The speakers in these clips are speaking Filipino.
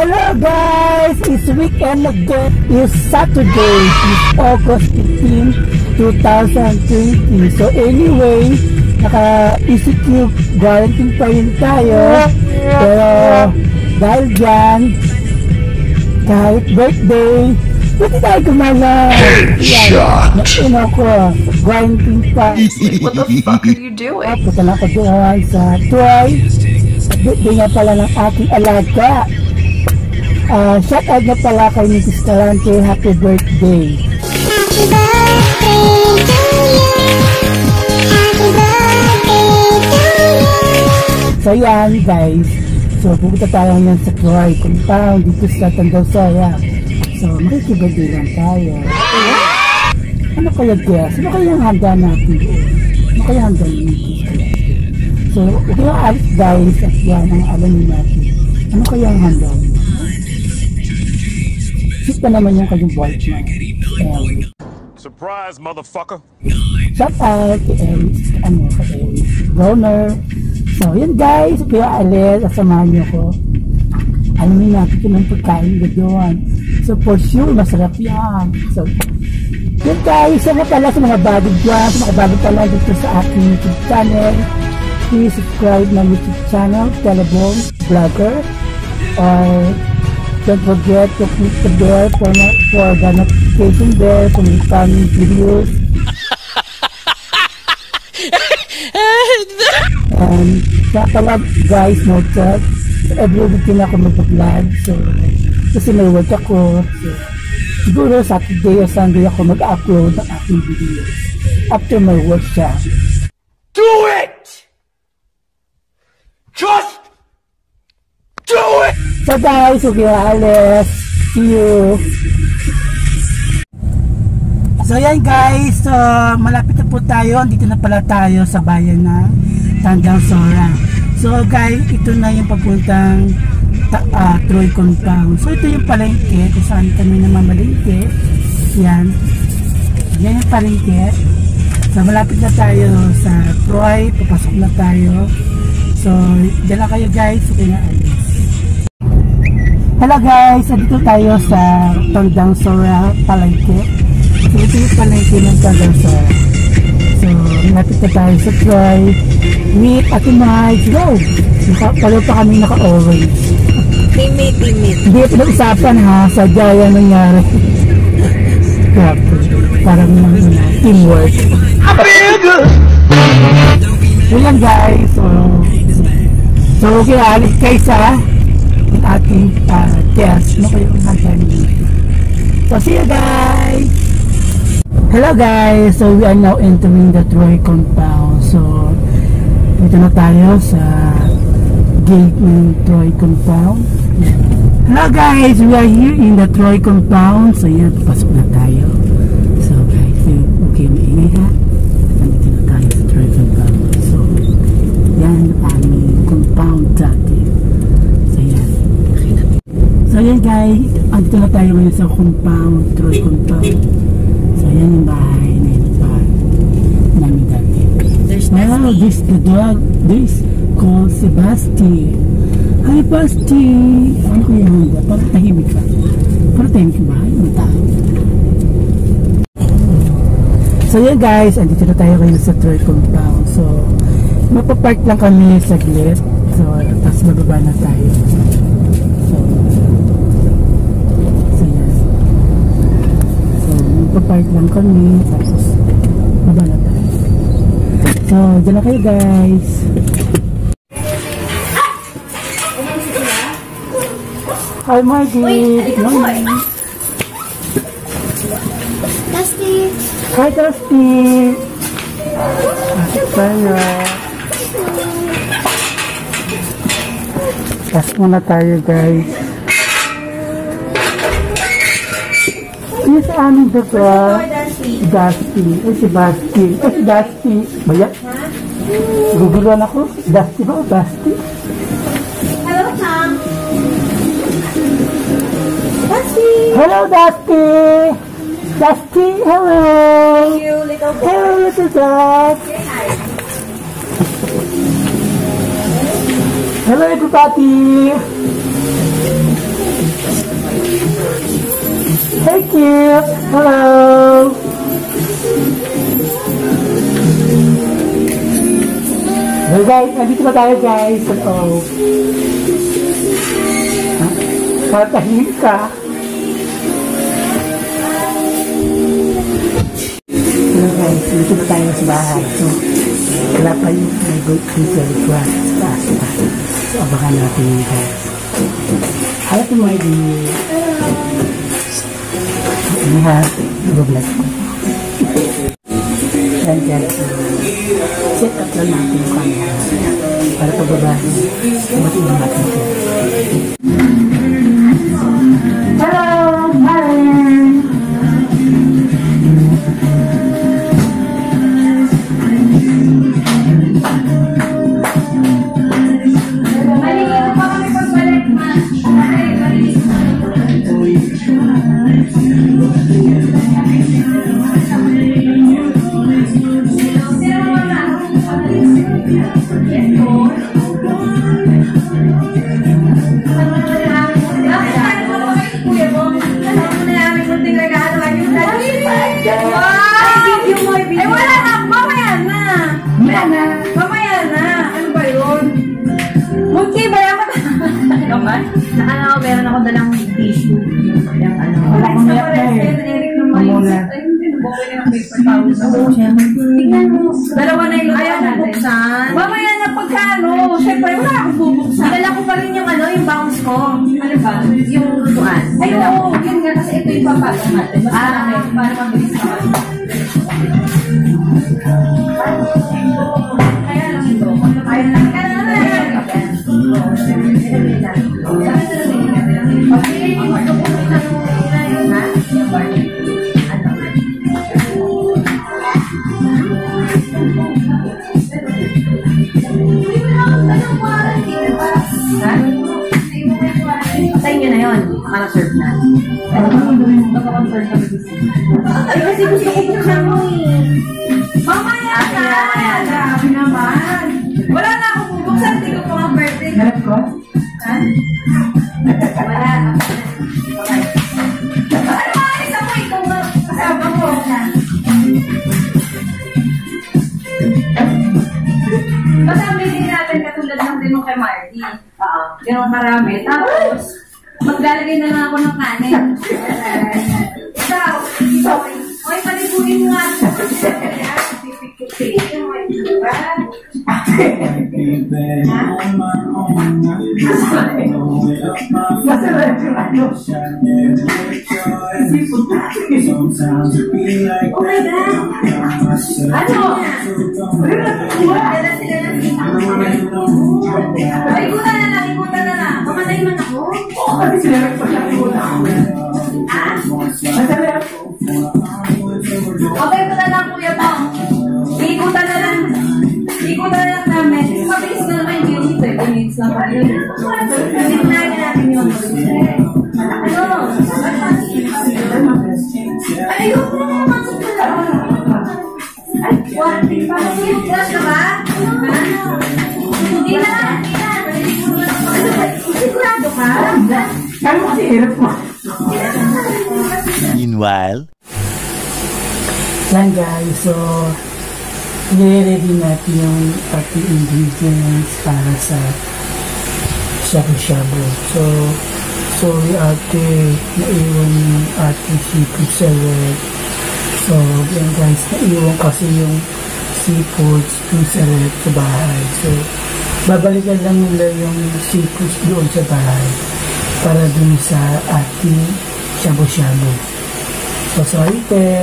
Hello guys! It's weekend again. It's Saturday. It's August 15, 2020. So anyway, naka-ECQ quarantine pa rin tayo. Pero dahil dyan, kahit birthday, pwede tayo gumala. Headshot! Naino ko, quarantine pa. What the fuck are you doing? Punta lang ko doon sa Troy. Birthday nga pala ng aking alaga. Shout out na pala kay Mrs. Calante. Happy birthday. Happy birthday to you. Happy birthday to you. So yan guys. So pupunta tayo ngayon sa Troy compound dito sa Tandausaya. So makikibirthday lang tayo. Ano kaya guys? Ano kaya ang handa natin? Ano kaya handa ni Mrs. Calante? So okay lang guys. At yan ang alamin natin. Ano kaya ang handa niyo? Sit pa naman yung kanyang boyfriend. Surprise, motherfucker! Shout out kay Donor. So yun guys, kaya alis, asamahan nyo ko. Alamin natin kung ang pagkain ko doon. So for sure, masarap yan. So yun guys, yan nga pala sa mga bago dyan, sa mga bago pala dito sa aking YouTube channel. Please subscribe na YouTube channel, Telebong Vlogger. Or don't forget to click the bell for the notification bell for my coming videos. And sa pala guys, note that every weekend ako mag-vlog. So kasi may work ako. So siguro Saturday o Sunday ako mag-upload ng aking videos after my work siya. Do it! Just do it! So guys, okay, alis. See you. So yan guys, malapit na po tayo. Dito na pala tayo sa bayan ng Tandausaya. So guys, ito na yung papuntang Troy compound. So ito yung palengke kung saan kami namamalengke. Yan. Yan yung palengke. So malapit na tayo sa Troy. Papasok na tayo. So dyan lang kayo guys. Okay na alis. Hello guys, dito tayo sa Tandausaya palengke. So ito yung palengke ng Tandausaya. So malapit na tayo sa Troy. Meet Ate Mike. Go! Palo pa kami naka-orange. Teammate. Hindi ito usapan ha, sa jaya nangyari. Parang teamwork. So yan guys. So okay, alis kayo sa ating test. Ano kayo nagagawin? So see you guys! Hello guys! So we are now entering the Troy compound. So dito na tayo sa gate ng Troy compound. Hello guys! We are here in the Troy compound. So yan, pasok na tayo. So guys, okay, maingay ha. Nandito na tayo sa Troy compound. So yan ang aming compound dati. So yan guys, andito na tayo ngayon sa compound, Troy compound. So yan yung bahay na yun pa namin dati. Wow, this the dog, this called Sebastian. Hi Basti! Ano ko yung handa? Parang tahimik ka. Parang tahimik yung bahay, may tao. So yan guys, andito na tayo ngayon sa Troy compound. So mapapark lang kami sa glit. So tapos bababa na tayo. Papark lang kami, tapos baba na tayo. So, dyan na kayo guys. Hi Margie! Good morning! Dusty. Hi Dusty! Bakit tayo? Tapos muna tayo guys. Ini sa aming doktor, Dusty. Si Basti. Si Dusty. Baya? Guguluhan ako. Dusty ba o Basti? Hello, Tom. Dusty. Hello, Dusty. Dusty, hello. You little boy. Hello, little dog. Hello, everybody. Hey, cute! Hello! So guys, nandito na tayo guys sa loob. Patahimik ka. So guys, nandito na tayo sa bahay. So, wala pa yung nag-go sa likod. So, abangan natin yun guys. Hello to my dear. Ini ha, 12 ko. Yan guys, set up lang natin yung camera para pagbabahin matigil natin ito. Hello! Hi! Meron ako dalang tissue. Yung ano. Wala akong mayak na eh. Muna. Tingnan mo. Dalawa na yung ayaw mo buksan. Mamaya na pagkano. Siyempre, wala akong bubuksan. Dala ko pa rin yung ano, yung bounce ko. Ano ba? Yung lutuan. Ay, oo. Yun nga. Kasi ito yung papasok natin. Mas marami. Para mabilis naman. Kaya lang ito. Kaya lang. Kaya lang. Patay nyo na yun. Maka-serve na. Ay, kasi gusto ko buksan mo eh. Mamaya na! Grabe naman. Wala na akong bubuksan. Hindi ko po ang birthday. Harap ko? Ha? Wala. Okay. Ano maalis ako ikaw na kasama ko? Kasama din natin katulad ng din mo kay Marty. Ganun marami. Tapos, maglalagay na lang ako ng kanin. Ikaw, okay, palibugin mo nga. Ikutan na lang, ikutan na lang. Mamatay man ako. Oo, kasi sila nagpasyakunan ako. Ah? Masali ako. Okay, ito na lang, Kuya Pong. Ikutan na lang. Ikutan na lang namin. Mabilis na naman yung unit. 30 minutes lang pa yun. Tignan natin yun. Ano? Ayun mo naman. Ay, parang yung gas na ba? Hindi na. Sigurado ka? Kano kasi hirap mo? Meanwhile, Yan guys, so i-ready natin yung ating ingredients para sa shabu-shabu. So yung ate naiwan yung ating seafood salad. So yan guys, naiwan kasi yung seafood salad sa bahay. So babalikan lang nila yung seafood doon sa bahay para dun sa ating shabu-shabu. So sorry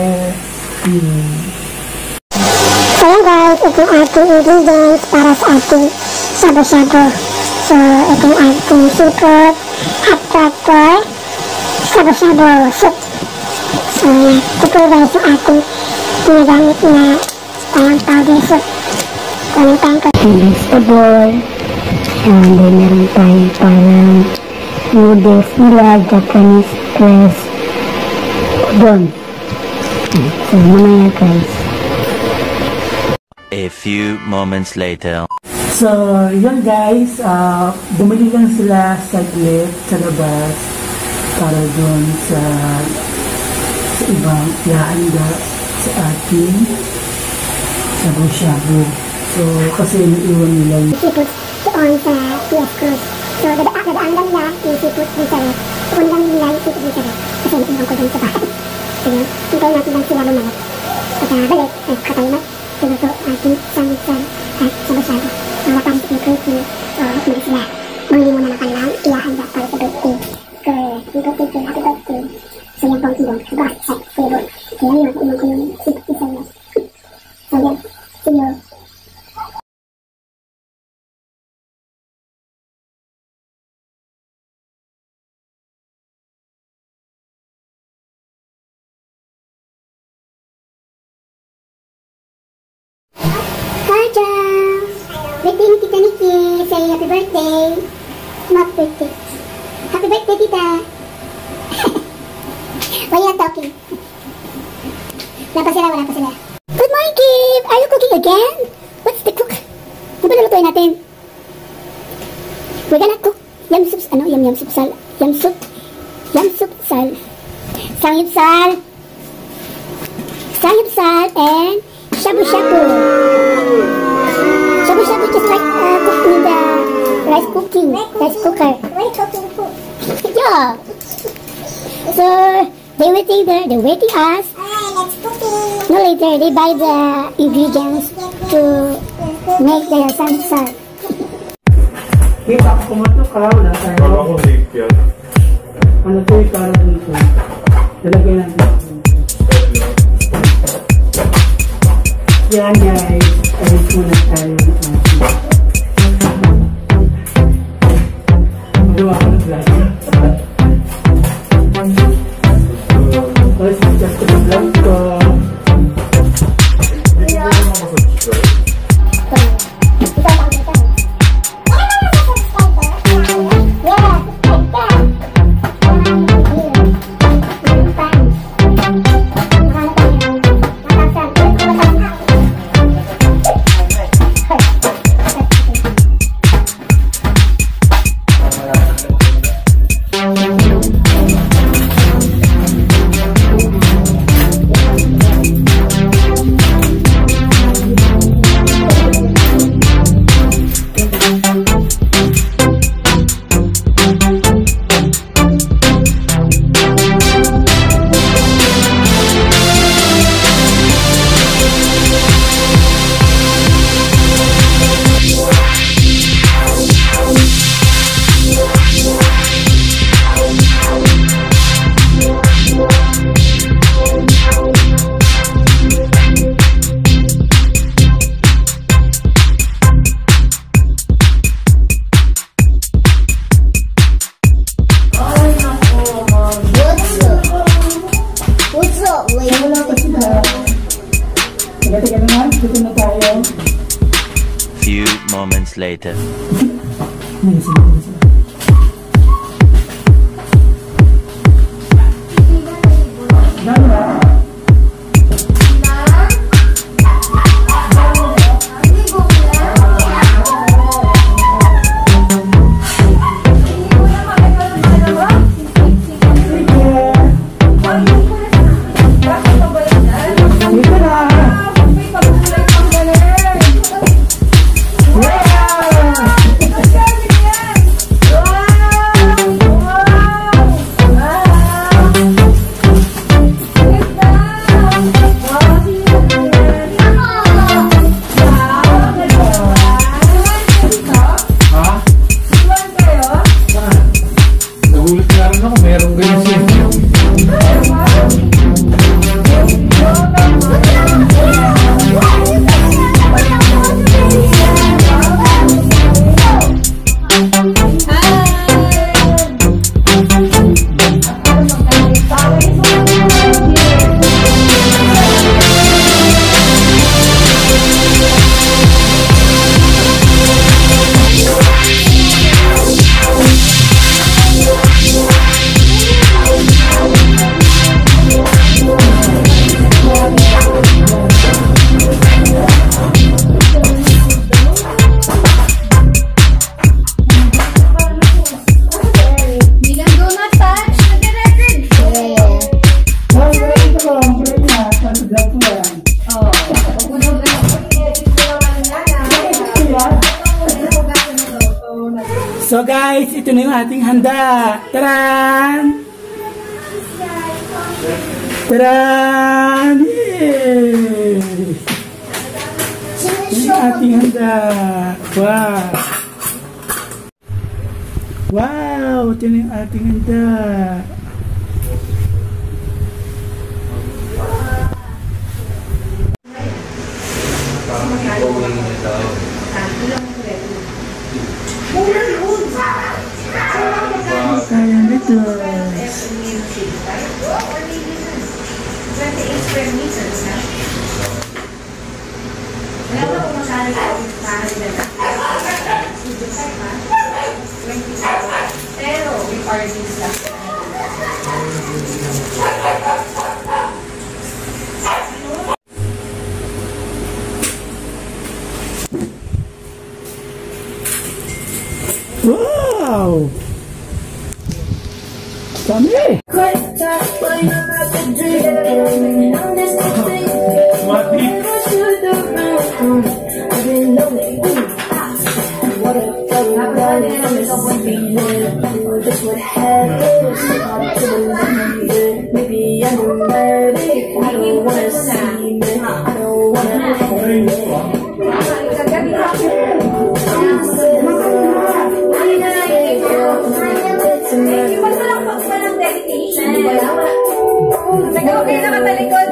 So yan guys, ito yung ating ingredients para sa ating shabu-shabu. So ito yung ating seafood, hot tractor, shabu-shabu soup. So yan, ito po guys yung ating ginagamit na parang powder soup. Kunin tayong vegetable, and then meron tayong parang noodles nila, Japanese press udon. So mamaya guys. a few moments later. So, yun guys, bumili lang sila saglit sa labas para doon sa sa ibang ihahanda sa ating shabu-shabu. So, kasi naiwan nila yung Sipot doon sa PS Cruz. So, dadaan lang nila yung sipot dun sa rep. Doon lang nila yung sipot dun sa rep. Kasi naiwan ko dun sa bahay. So, yun. Hintayin natin lang sila bumalik. Pagkabalik, katay na. Pinuto ating samsam at shabu-shabu. Mga paris na protein. So, hindi sila. Bumili muna ng kanilang ihahanda para sa birthday. Happy birthday. So, yan po ang tindong. Boss, set, flavor. Kaya yun, iwan ko yung sipot dun sa rep. So, yan. See you. Hi, Jam! Birthday ni Tita Nikki. Say happy birthday. Happy birthday. Happy birthday, Tita. Why are you not talking? Wala pa sila. Good morning, Kip! Are you cooking again? What's the cook? Ano ba nalutuin natin? We're gonna cook yam soup, yam soup sal. Samgyeopsal and shabu-shabu. Shabu-shabu just like cooked with the rice cooker. Rice cooking food. Yeah. So they're waiting us. Let's cooking. No, later they buy the ingredients to make the samgyeopsal. kita kumato ka, wala tayo. Kala ko link yan. Ano to yung para dito? Talagay natin. Yan guys, ayos muna tayo. Magawa ko ng vlog. Tapos just ko ng vlog ko. Hindi ko naman masubscribe. Few moments later. So guys, ito na yung ating handa. Taran! Taran! Yay! Ito yung ating handa. Wow! Wow! Ito na yung ating handa. Ayan ito. 28 square meters na. Wala na kung masali ka nila. Pero, may parties lang. Wow! Dami! Okay na matalikod.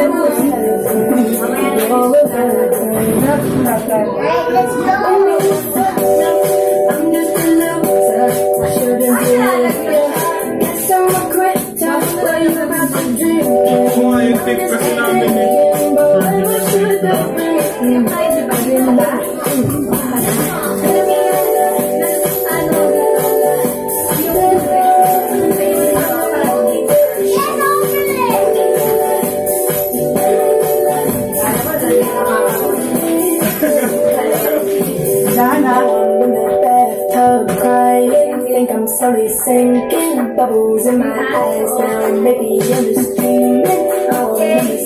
Think I'm slowly sinking, bubbles in my eyes now. Maybe I'm just dreaming. Oh, let me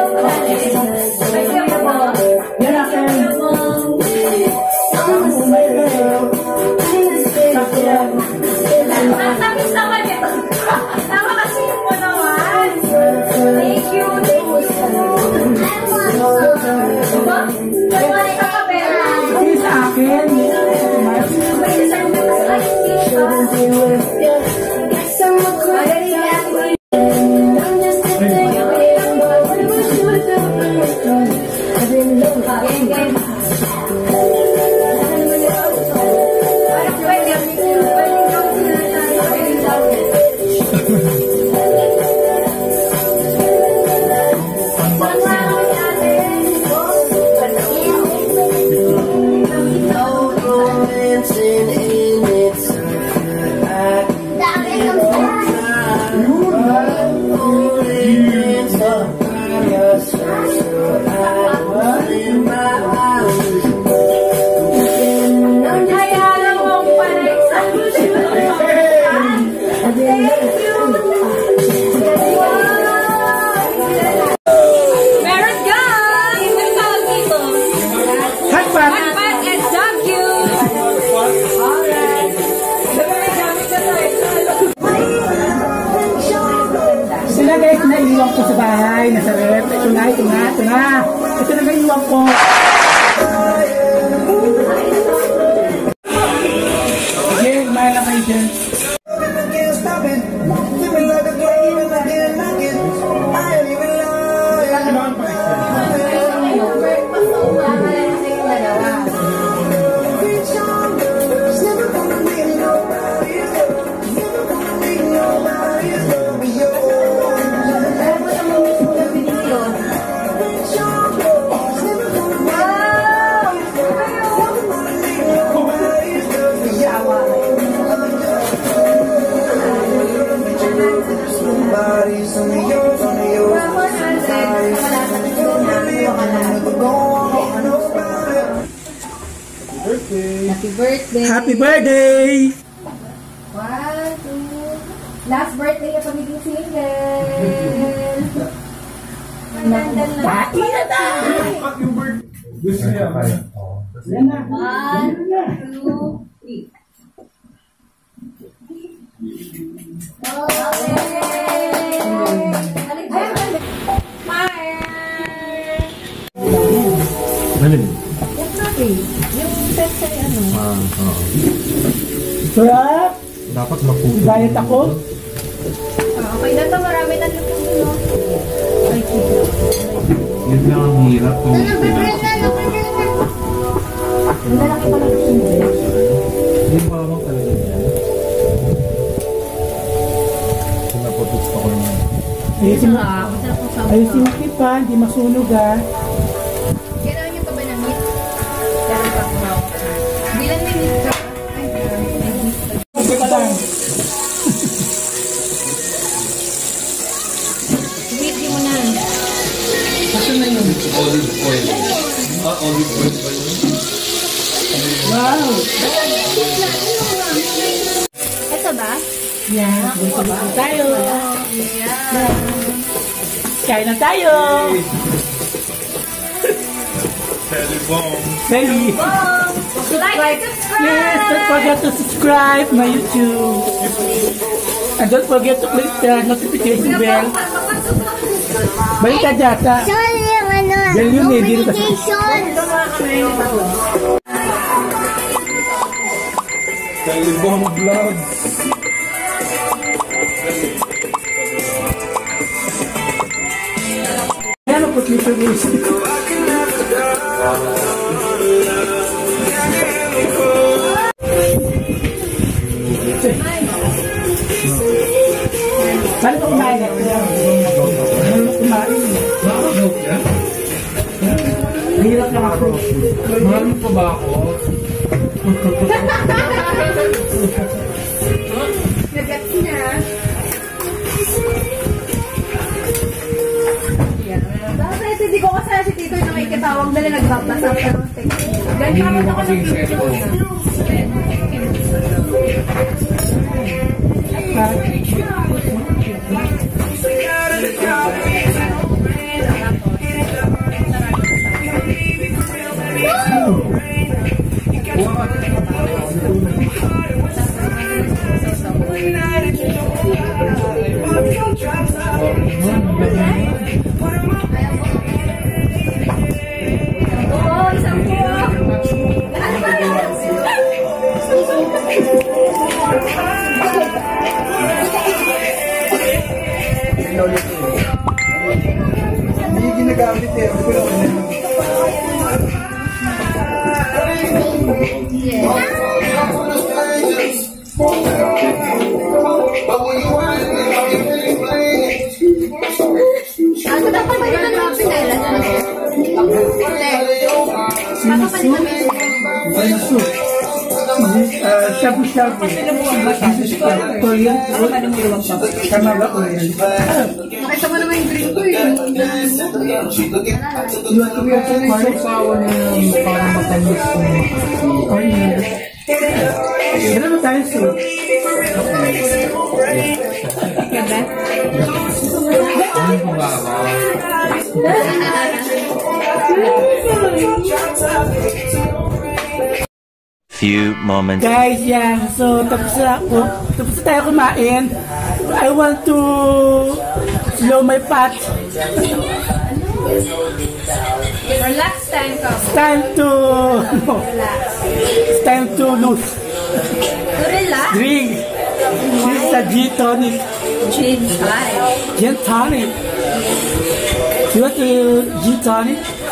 naiiwan ko sa bahay, nasa rep. Ito na. Ito na naiiwan ko. Sige, mahal na kayo dyan. Happy birthday! Happy birthday! 1, 2. Last birthday na pamiging single. Manandal na. Pati na ta! Gusto niya. 1, 2, 3. Galing. Sarap! Dapat maputo. Diet ako. Okay na to, marami na lupin mo. Yun lang ang hirap. Hindi pa naman talaga yan. Pinaputos ako naman. Ayusin mo kipa, hindi masunog ah. Gano'n yung pa ba na meat? Gano'n pa ko. Bilang may meat ka. Ito ka lang. Meat mo na. Olive oil. Olive oil ba yun? Wow! Ito ba? Yan, gusto tayo. Kain na tayo. Sally. Like and subscribe! Yes, don't forget to subscribe my YouTube. And don't forget to click the notification bell. Balik ka data. Sorry yung ano, Yan yun eh, dito kasi. notification. Kalibong vlog. Yan ang putli sa gusto. Saan ito kumain? Ano kumain? Hirap lang ako. Marami pa ba ako? Nagat na. Bakit hindi ko kasaya si Tito na may kitawag na nagbabasa pero ganyan naman ako ng Hindi ginagamit eh. Ano dapat ba yun ang pinela? Shabu-shabu. Korean food. Kamaga Korean. Nakita mo naman yung drink ko eh. Parang sawa na yung parang matamis yung Korean. Gano'n ba tayo soup? Few moments. Guys, yeah. So, tapos na ako. Tapos na tayo kumain. I want to slow my path. Relax time ka. It's time to... No. It's time to lose. To relax? Drink. This is a gin tonic. Gin tonic. Gin tonic. You want to gin tonic?